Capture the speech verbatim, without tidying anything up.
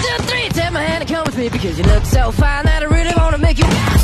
two, three, take my hand and come with me because you look so fine that I really wanna make you.